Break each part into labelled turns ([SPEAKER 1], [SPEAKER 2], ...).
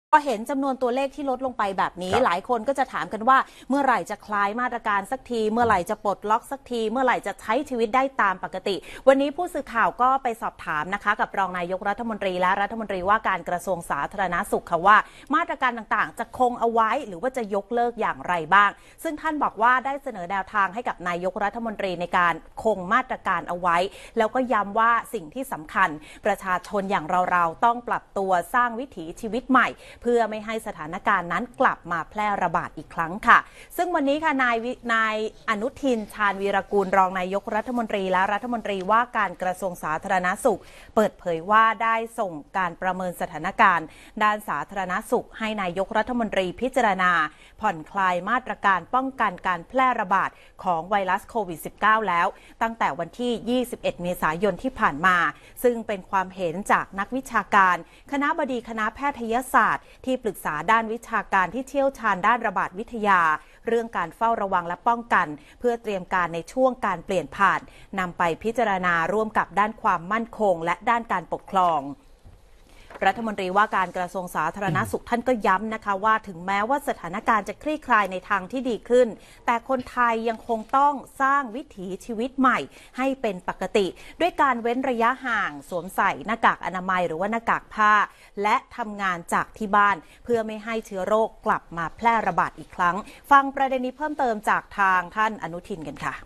[SPEAKER 1] พอเห็นจำนวนตัวเลขที่ลดลงไปแบบนี้หลายคนก็จะถามกันว่าเมื่อไหร่จะคลายมาตรการสักทีเมื่อไหร่จะปลดล็อกสักทีเมื่อไหร่จะใช้ชีวิตได้ตามปกติวันนี้ผู้สื่อข่าวก็ไปสอบถามนะคะกับรองนายกรัฐมนตรีและรัฐมนตรีว่าการกระทรวงสาธารณสุขค่ะว่ามาตรการต่างๆจะคงเอาไว้หรือว่าจะยกเลิกอย่างไรบ้างซึ่งท่านบอกว่าได้เสนอแนวทางให้กับนายกรัฐมนตรีในการคงมาตรการเอาไว้แล้วก็ย้ำว่าสิ่งที่สำคัญประชาชนอย่างเราต้องปรับตัวสร้างวิถีชีวิตใหม่เพื่อไม่ให้สถานการณ์นั้นกลับมาแพร่ระบาดอีกครั้งค่ะซึ่งวันนี้ค่ะนายอนุทินชาญวีรกูลรองนายกรัฐมนตรีและรัฐมนตรีว่าการกระทรวงสาธารณสุขเปิดเผยว่าได้ส่งการประเมินสถานการณ์ด้านสาธารณสุขให้นายกรัฐมนตรีพิจารณาผ่อนคลายมาตรการป้องกันการแพร่ระบาดของไวรัสโควิด -19 แล้วตั้งแต่วันที่ 21 เมษายนที่ผ่านมาซึ่งเป็นความเห็นจากนักวิชาการคณบดีคณะแพทยศาสตร์ที่ปรึกษาด้านวิชาการที่เชี่ยวชาญด้านระบาดวิทยาเรื่องการเฝ้าระวังและป้องกันเพื่อเตรียมการในช่วงการเปลี่ยนผ่านนำไปพิจารณาร่วมกับด้านความมั่นคงและด้านการปกครองรัฐมนตรีว่าการกระทรวงสาธารณสุขท่านก็ย้ำนะคะว่าถึงแม้ว่าสถานการณ์จะคลี่คลายในทางที่ดีขึ้นแต่คนไทยยังคงต้องสร้างวิถีชีวิตใหม่ให้เป็นปกติด้วยการเว้นระยะห่างสวมใส่หน้ากากอนามัยหรือว่าหน้ากากผ้าและทำงานจากที่บ้านเพื่อไม่ให้เชื้อโรคกลับมาแพร่ระบาดอีกครั้งฟังประเด็นนี้เพิ่มเติมจากทางท่านอนุทินกันค่ะ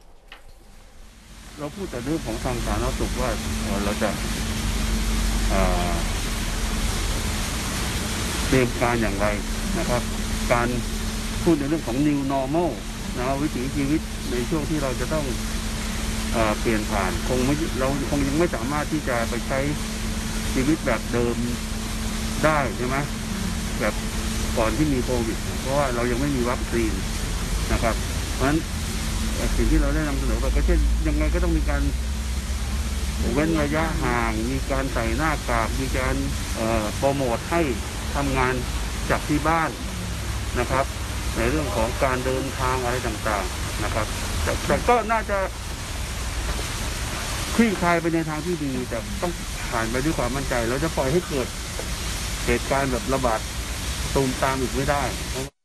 [SPEAKER 2] เราพูดแต่เรื่องของทางสาธารณสุขว่าเราจะเตรียมการอย่างไรนะครับการพูดในเรื่องของ new normal นะวิถีชีวิตในช่วงที่เราจะต้องเปลี่ยนผ่านเราคงยังไม่สามารถที่จะไปใช้ชีวิตแบบเดิมได้ใช่ไหมแบบก่อนที่มีโควิดเพราะว่าเรายังไม่มีวัคซีนนะครับเพราะฉะนั้นสิ่งที่เราได้นำเสนอไปก็เช่นยังไงก็ต้องมีการเว้นระยะห่างมีการใส่หน้ากากมีการโปรโมทให้ทำงานจากที่บ้านนะครับในเรื่องของการเดินทางอะไรต่างๆนะครับแต่ก็น่าจะคลี่คลายไปในทางที่ดีแต่ต้องผ่านไปด้วยความมั่นใจเราจะปล่อยให้เกิดเหตุการณ์แบบระบาดตูมตามอีกไม่ได้